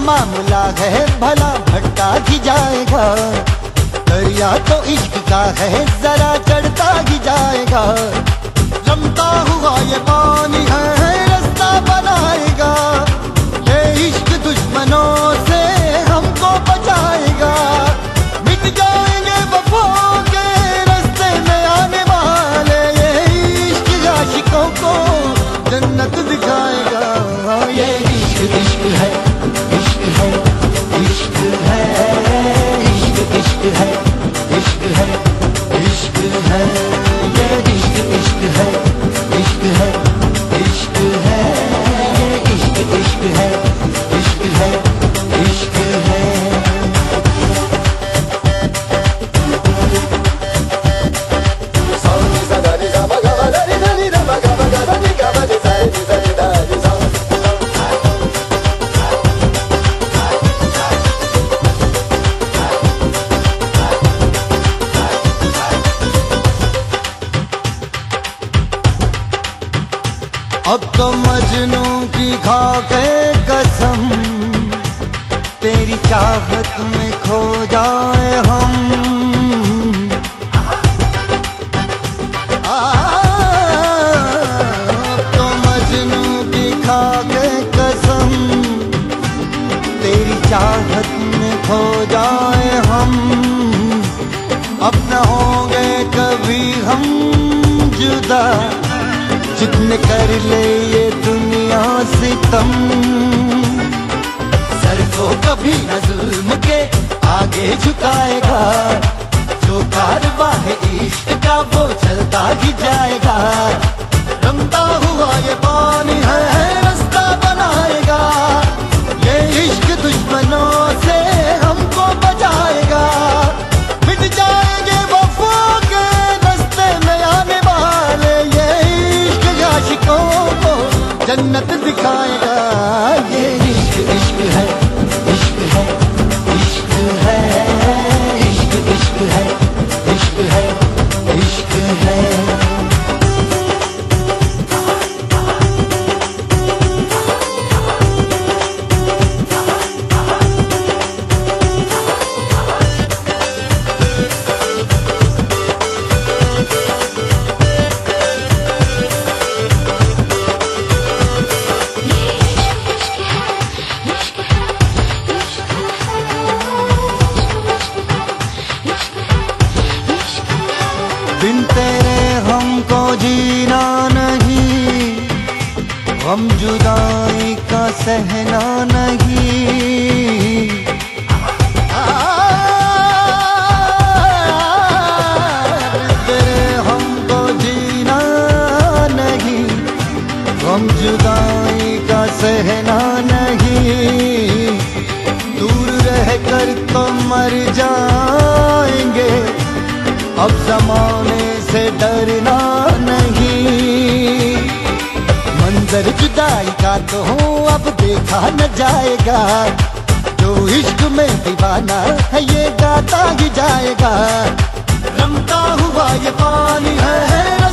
मामला है भला भटका ही जाएगा। दरिया तो इश्क का है जरा चढ़ता ही जाएगा। जमता हुआ ये पानी है रास्ता बनाएगा। ये इश्क दुश्मनों से हमको बचाएगा। मिट जाएंगे वफाओं के रास्ते में आने वाले। ये इश्क आशिकों को जन्नत दिखाएगा। ये इश्क इश्क है, इश्क है, इश्क है, इश्क इश्क है, इश्क है, इश्क है। ये इश्क इश्क है, इश्क है, इश्क है। ये इश्क इश्क है, इश्क है, इश्क है। अब तो मजनू की खा के कसम, तेरी चाहत में खो जाए हम। अब तो मजनू की खा के कसम, तेरी चाहत में खो जाए हम। अब न होंगे कभी हम जुदा, जितने कर ले ये दुनिया सितम। सर को कभी न जुल्म के आगे झुकाएगा। जो कारवां है इश्क का वो चलता ही जाएगा। रमता हुआ ये पानी है रास्ता बनाएगा। ये इश्क दुश्मनों से हमको बचाएगा। मिट जाएंगे वफाओं के रास्ते में आने वाले। ये आशिकों को जन्नत दिखाएगा। ये इश्क इश्क है, इश्क है, इश्क है, इश्क इश्क है, इश्क है, इश्क है। बिन तेरे हमको जीना नहीं, गम जुदाई का सहना नहीं। तेरे हमको जीना नहीं, गम जुदाई का सहना नहीं। दूर रहकर तो मर जाएंगे, अब ज़माने से डरना नहीं। मंजर जुदाई का तो अब देखा न जाएगा। जो इश्क में दीवाना है ये गाता ही जाएगा। रमता हुआ ये पानी है